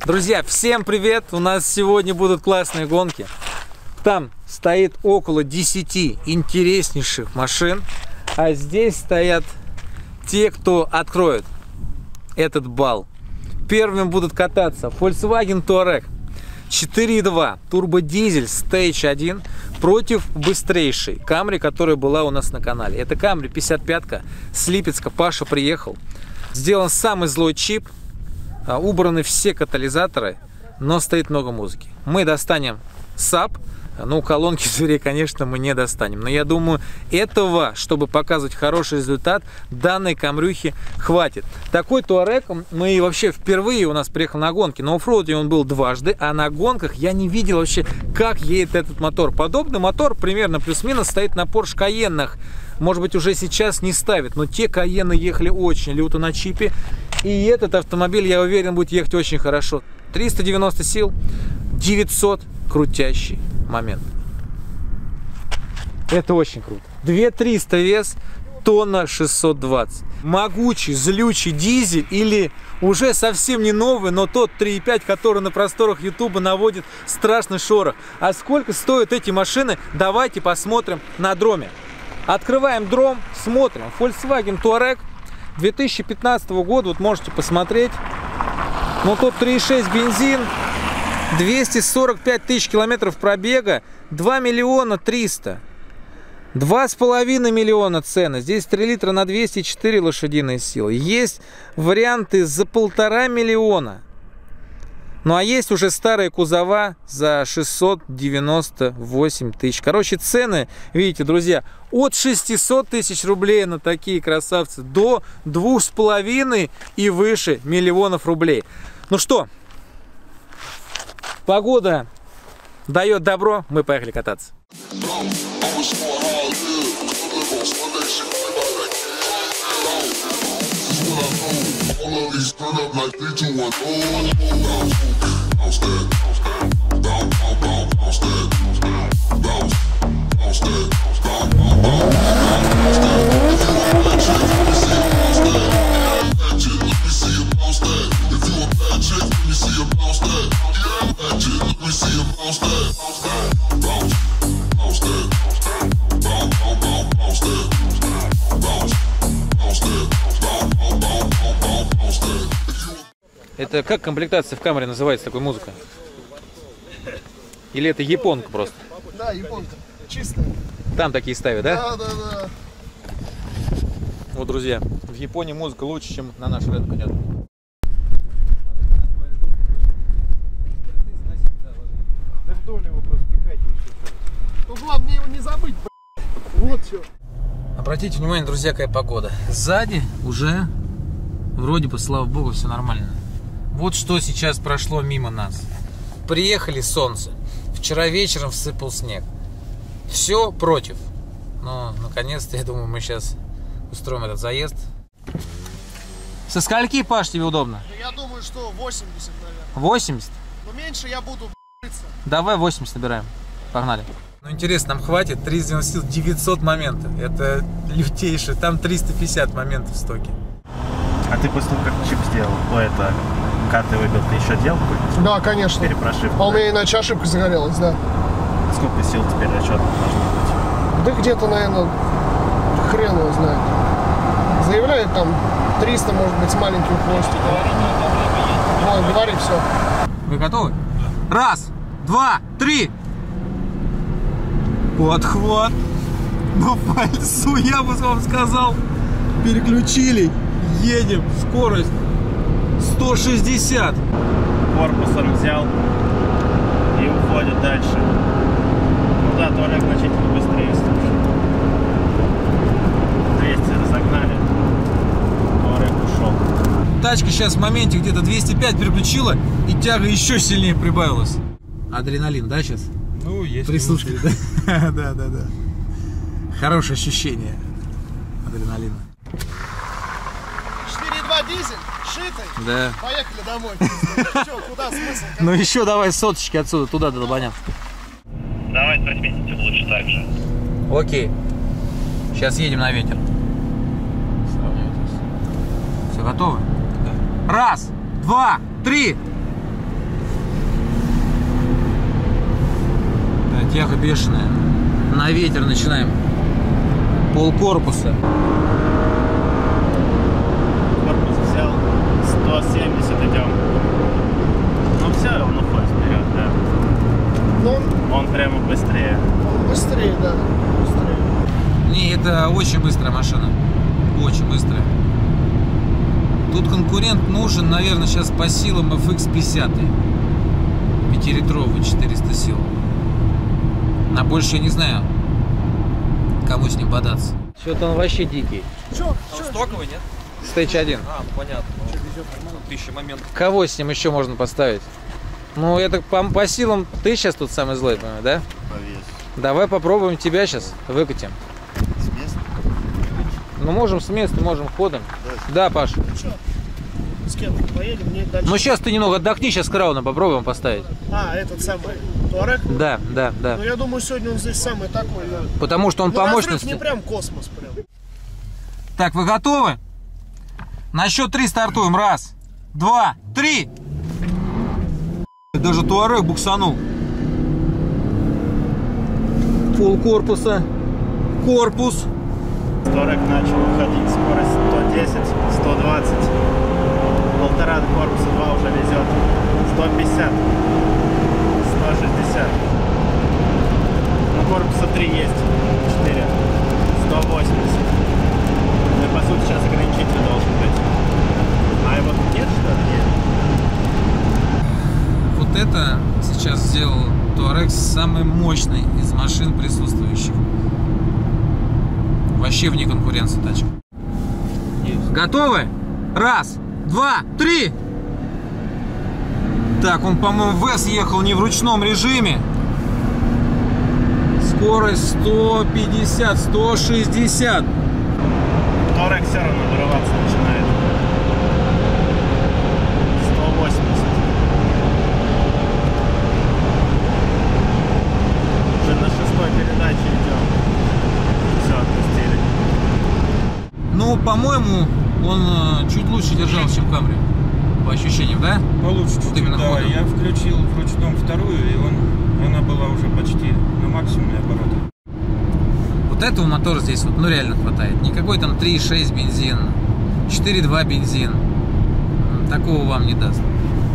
Друзья, всем привет! У нас сегодня будут классные гонки. Там стоит около 10 интереснейших машин, а здесь стоят те, кто откроет этот бал. Первыми будут кататься Volkswagen Touareg 4.2 турбодизель Stage 1 против быстрейшей Camry, которая была у нас на канале. Это Camry 55-ка с Липецка. Паша приехал. Сделан самый злой чип. Убраны все катализаторы, но стоит много музыки. Мы достанем САП, ну колонки зверей, конечно, мы не достанем. Но я думаю, этого, чтобы показывать хороший результат, данной камрюхи хватит. Такой Туарек мы вообще впервые у нас приехал на гонки. На оффроуде он был дважды, а на гонках я не видел вообще, как едет этот мотор. Подобный мотор примерно плюс-минус стоит на Porsche Cayenne. Может быть, уже сейчас не ставит, но те Cayenne ехали очень люто на чипе. И этот автомобиль, я уверен, будет ехать очень хорошо. 390 сил, 900 крутящий момент. Это очень круто. 2300 вес, тонна 620. Могучий, злючий дизель или уже совсем не новый, но тот 3.5, который на просторах Ютуба наводит страшный шорох. А сколько стоят эти машины? Давайте посмотрим на дроме. Открываем дром, смотрим. Volkswagen Touareg 2015 года, вот можете посмотреть. Ну тут 3.6 бензин, 245 тысяч километров пробега, 2 миллиона 300. 2,5 миллиона цены. Здесь 3 литра на 204 лошадиные силы. Есть варианты за 1,5 миллиона. Ну а есть уже старые кузова за 698 тысяч. Короче, цены, видите, друзья, от 600 тысяч рублей на такие красавцы до 2,5 и выше миллионов рублей. Ну что, погода дает добро, мы поехали кататься. Это как комплектация в Camry называется, такой музыка? Или это японка просто? Да, японка. Чистая. Там такие ставят, да? Да. Вот, друзья, в Японии музыка лучше, чем на наш рынок идет. Да вдоль его просто пихайте еще. Ну главное его не забыть, вот все. Обратите внимание, друзья, какая погода. Сзади уже вроде бы, слава богу, все нормально. Вот что сейчас прошло мимо нас. Приехали солнце. Вчера вечером всыпал снег. Все против. Но, наконец-то, я думаю, мы сейчас устроим этот заезд. Со скольки, Паш, тебе удобно? Я думаю, что 80, наверное. 80? Но меньше я буду б***ться. Давай 80 набираем. Погнали. Ну, интересно, нам хватит 390 сил, 900 моментов. Это лютейшее. Там 350 моментов в стоке. А ты после того, как чип сделал, это карты выбил, ты еще делал какой-то? Да, конечно. Перепрошивку. А у меня иначе ошибка загорелась, да. Сколько сил теперь расчет должно быть? Да где-то, наверное, хрен его знает. Заявляет там 300, может быть, с маленьким хвостиком. Вот, говори, все. Вы готовы? Раз, два, три. Подхват. Ну, пальцу, я бы вам сказал. Переключили. Едем. Скорость 160. Корпусом взял и уходит дальше. Ну да, Touareg значительно быстрее. 200 разогнали. Touareg ушел. Тачка сейчас в моменте где-то 205 переключила, и тяга еще сильнее прибавилась. Адреналин, да, сейчас? Ну, есть. Прислушали, да? Да. Хорошее ощущение адреналина. 4.2 дизель, шитый. Да. Поехали домой. Че, куда смысл? Ну еще давай соточки отсюда, туда до долбаня. Давай отметите лучше так же. Окей. Сейчас едем на ветер. Все готовы? Да. Раз, два, три. Тяга бешеная. На ветер начинаем. Полкорпуса. Корпус взял 170, идем. Ну все, он уходит вперед, да. Ну, Он прямо быстрее. он быстрее, да. Быстрее. Не, это очень быстрая машина. Очень быстрая. Тут конкурент нужен, наверное, сейчас по силам FX50. 5-литровый, 400 сил. На больше я не знаю, кому с ним бодаться. Что-то он вообще дикий. Чё? Стоковый, нет? Stage 1. А, ну понятно. 1000 моментов. Кого с ним еще можно поставить? Ну, это по силам ты сейчас тут самый злой, по-моему, да? Повес. Давай попробуем тебя сейчас выкатим. С места? Ну, можем с места, можем ходом. Да, Паш. Чё? С кем поедем? Мне дальше. Ну, сейчас ты немного отдохни, сейчас крауна попробуем поставить. А, этот самый Туарек? Да, да, да. Ну, я думаю, сегодня он здесь самый такой, да. Потому что он Ну, по разрыв мощности. не прям космос, прям. Так, вы готовы? На счет 3 стартуем. 1, 2, 3. Даже Туарек буксанул. Пол корпуса. Корпус. Торек начал уходить, скорость 110, 120. Полтора до корпуса 2 уже везет. 150. 160. Ну, корпуса 3 есть. 4. 180. Ну и по сути сейчас ограничитель должен быть. А его тут нет, что ли? Нет. Вот это сейчас сделал Touareg самый мощный из машин присутствующих. Вообще вне конкуренции тачка. Готовы? 1, 2, 3. Так, он, по-моему, в S ехал не в ручном режиме. Скорость 150, 160. Торек все равно вырываться начинает. 180. Уже на 6-й передаче идем. Все, отпустили. Ну, по-моему, он чуть лучше держался, чем Camry. По ощущениям, да? Получше Вот чуть-чуть, именно да. ходом. Я включил в ручном вторую, и она была уже почти на максимуме обороты. Вот этого мотора здесь вот, ну, реально хватает. Никакой там 3.6 бензин, 4.2 бензин. Такого вам не даст.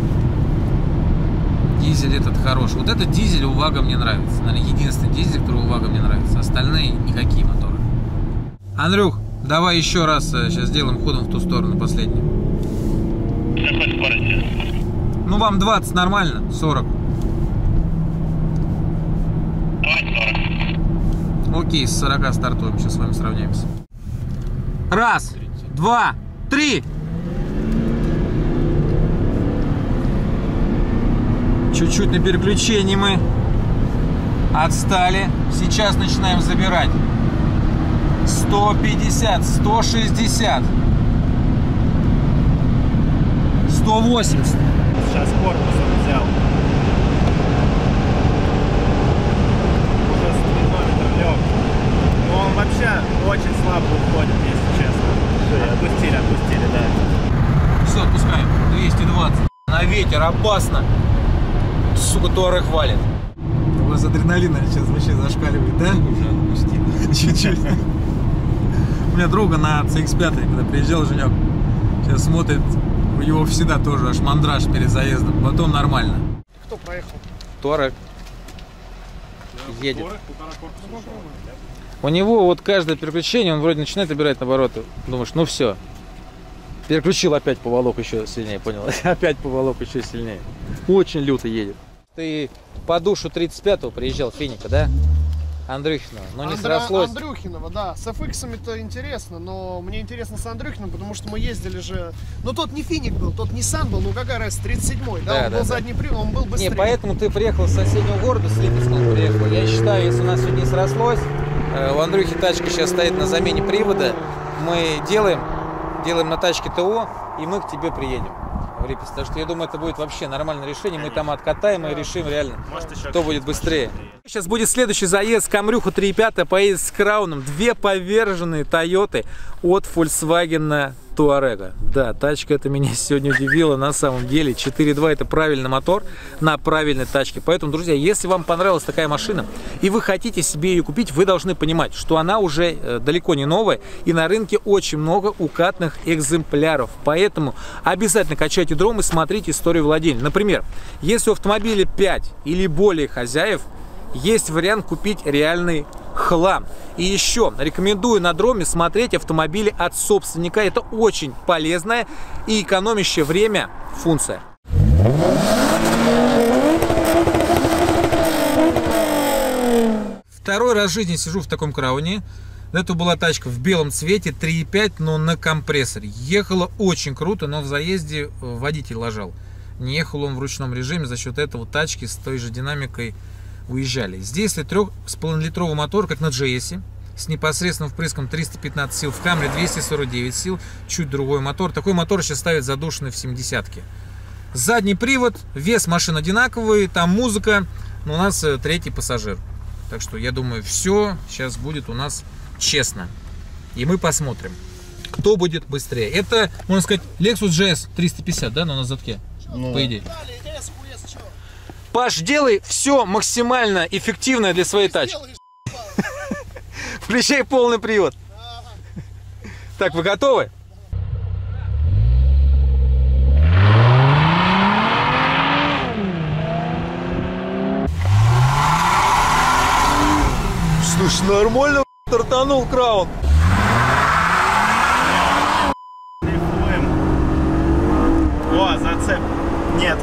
Дизель этот хороший. Вот этот дизель у ВАГа мне нравится. Наверное, единственный дизель, который у ВАГа мне нравится. Остальные никакие моторы. Андрюх, давай еще раз сейчас сделаем ходом в ту сторону, последний. Какой скорости? Ну, вам 20 нормально, 40. Давай 40. Окей, с 40 стартуем, сейчас с вами сравняемся. 1, 2, 3. Чуть-чуть на переключении мы отстали. Сейчас начинаем забирать. 150, 160, 180. Сейчас корпусом взял. Уже спидометр лег. Но он вообще очень слабо уходит, если честно. Отпустили, да. Все, отпускаем. 220. На ветер, опасно. Сука, Touareg валит. У вас адреналин сейчас вообще зашкаливает, да? Уже отпустил. Чуть-чуть. У меня друга на CX-5, когда приезжал Женек, сейчас смотрит, у него всегда тоже аж мандраж перед заездом. Потом нормально. Кто проехал? Touareg едет. У него вот каждое переключение, он вроде начинает набирать обороты. Думаешь, ну все. Переключил, опять поволок еще сильнее, понял? Опять поволок еще сильнее. Очень люто едет. Ты по душу 35-го приезжал, Финика, да? Андрюхинова, но не срослось. Андрюхинова, да. С FX-ами-то интересно, но мне интересно с Андрюхиным, потому что мы ездили же... Ну, тот не Финик был, тот Nissan был, ну какая разница, 37-й, да? Он был задний привод, он был быстрее. Не, поэтому ты приехал из соседнего города, с Липецком приехал. Я считаю, если у нас сегодня не срослось, у Андрюхи тачка сейчас стоит на замене привода, мы делаем на тачке ТО, и мы к тебе приедем в Липецк. Так что я думаю, это будет вообще нормальное решение. Мы там откатаем и решим реально, кто будет быстрее. Сейчас будет следующий заезд. Камрюха 3.5 поедет с крауном. Две поверженные Тойоты от Volkswagen Туарега. Да, тачка это меня сегодня удивила на самом деле. 4.2 это правильный мотор на правильной тачке. Поэтому, друзья, если вам понравилась такая машина и вы хотите себе ее купить, вы должны понимать, что она уже далеко не новая и на рынке очень много укатных экземпляров. Поэтому обязательно качайте дром и смотрите историю владения. Например, если у автомобиля 5 или более хозяев, есть вариант купить реальный хлам. И еще рекомендую на дроме смотреть автомобили от собственника. Это очень полезная и экономящая время функция. Второй раз в жизни сижу в таком крауне. Это была тачка в белом цвете, 3.5, но на компрессоре. Ехала очень круто, но в заезде водитель лажал. Не ехал он в ручном режиме, за счет этого тачки с той же динамикой уезжали. Здесь 3,5-литровый мотор, как на GS, с непосредственным впрыском 315 сил, в Камри 249 сил, чуть другой мотор. Такой мотор сейчас ставят задушенный в 70-ке. Задний привод, вес машин одинаковый, там музыка, но у нас третий пассажир. Так что я думаю, все сейчас будет у нас честно. И мы посмотрим, кто будет быстрее. Это, можно сказать, Lexus GS 350, да, на задке, по идее. Паш, делай все максимально эффективное для своей тачки. Включай полный привод. Так, вы готовы? Слушай, нормально тартанул краун. О, зацеп. Нет.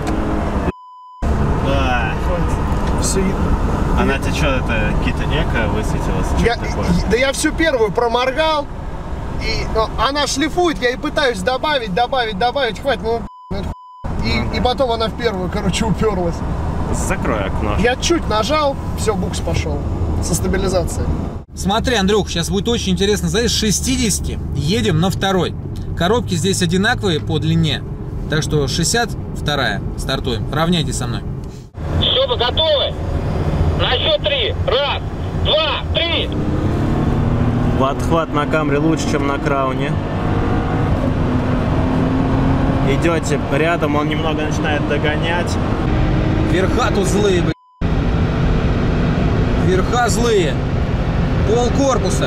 Все. Она тебе что, это какие-то эко высветилась? Да я всю первую проморгал, но она шлифует, я и пытаюсь добавить, хватит, и потом она в первую, короче, уперлась. Закрой окно. Я чуть нажал, все, букс пошел со стабилизацией. Смотри, Андрюх, сейчас будет очень интересно. С 60 едем на второй. Коробки здесь одинаковые по длине, так что 62 стартуем. Равняйте со мной. Все, вы готовы? На счет 3. Раз, два, три. Подхват на Камри лучше, чем на Крауне. Идете рядом, он немного начинает догонять. Верха тут злые, блин. Верха злые. Пол корпуса.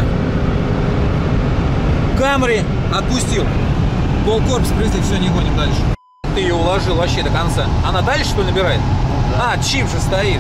Камри отпустил. Пол корпуса привезли, все, не гоним дальше. Ты ее уложил вообще до конца. Она дальше что ли набирает? Да. А, чип же стоит.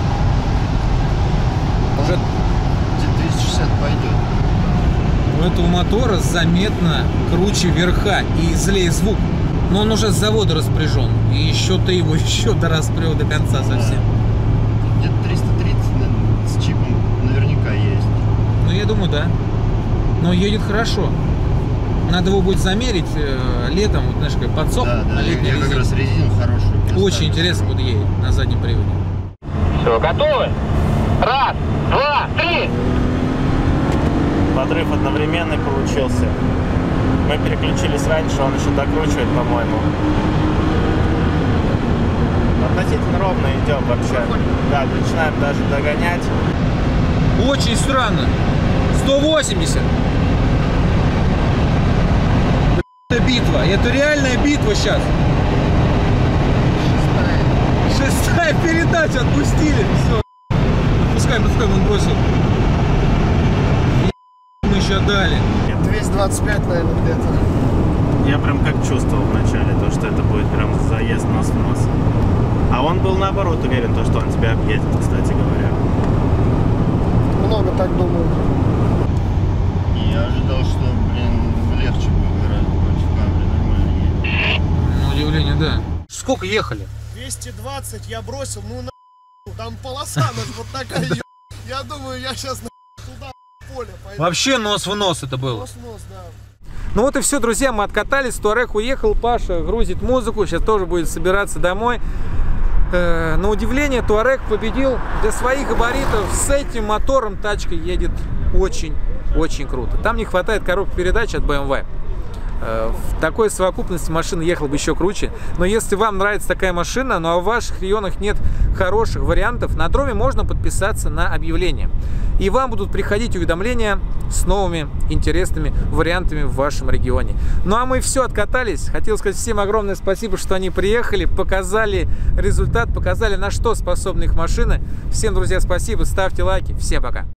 Уже 260 пойдет. у этого мотора заметно круче верха и злее звук. Но он уже с завода распряжен. И еще ты его еще дораспрел до конца совсем. Где-то 330 с чипом наверняка есть. Ну, я думаю, да. Но едет хорошо. Надо его будет замерить летом, вот, знаешь, как подсох. Да, на летней я как раз резину хорошую. Очень интересно будет едет на заднем приводе. Все, готовы? Раз, два, три. Подрыв одновременный получился. Мы переключились раньше, он еще докручивает, по-моему. Относительно ровно идем вообще. Да, начинаем даже догонять. Очень странно. 180. Это битва. Это реальная битва сейчас. Шестая передача. Отпустили. Все. Отпускаем, он бросил. Мы еще дали. 225, наверное, где-то. Я прям как чувствовал вначале, то, что это будет прям заезд нос в нос. А он был наоборот уверен, то, что он тебя объедет, кстати говоря. Много так думают. Я ожидал, что, блин, легче будет гораздо против Камри, нормально едет. На удивление, да. Сколько ехали? 220 я бросил, ну на там полоса вот такая. Я думаю, я сейчас туда поле пойду. Вообще нос в нос это было. Нос в нос, да. Ну вот и все, друзья, мы откатались, Туарег уехал, Паша грузит музыку, сейчас тоже будет собираться домой. На удивление, Туарег победил. Для своих габаритов с этим мотором тачка едет очень-очень круто. Там не хватает коробки передач от BMW. В такой совокупности машина ехала бы еще круче. Но если вам нравится такая машина, но в ваших регионах нет хороших вариантов, на Дроме можно подписаться на объявление. И вам будут приходить уведомления с новыми интересными вариантами в вашем регионе. Ну а мы все откатались. Хотел сказать всем огромное спасибо, что они приехали, показали результат, показали, на что способны их машины. Всем, друзья, спасибо, ставьте лайки. Всем пока.